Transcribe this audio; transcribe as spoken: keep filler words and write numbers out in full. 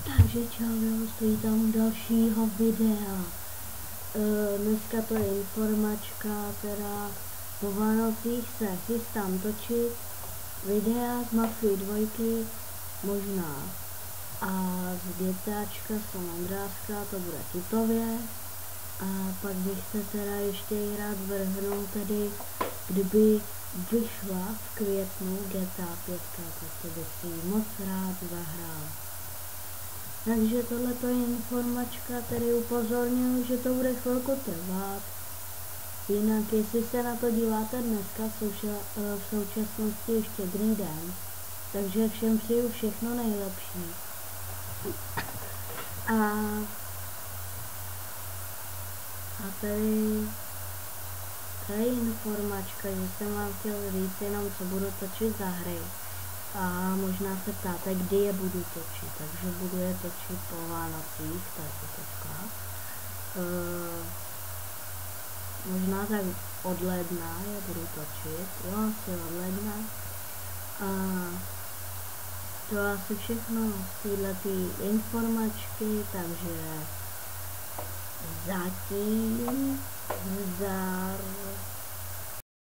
Takže čau, jo, stojí tam u dalšího videa. E, dneska to je informačka, teda po Vánocích se chystám točit videa z Mafii dvojky, možná. A z GTAčka San Andreaska to bude tutově. A pak bych se teda ještě i rád vrhnul, tedy kdyby vyšla v květnu G T A pět, tak to bych si ji moc rád zahrál. Takže tohleto je informačka, který upozornil, že to bude chvilku trvat. Jinak, jestli se na to díváte dneska, v, souča v současnosti je štědrý den, takže všem přeju všechno nejlepší. A, a tady, tady informačka, že jsem vám chtěl říct jenom, co budu točit za hry. A možná se ptáte, kdy je budu točit, takže budu je točit po Vánocích, to je tutovka. E, možná tak od ledna je budu točit, jo, asi od ledna. A to je asi všechno z této informačky, takže zatím zdar.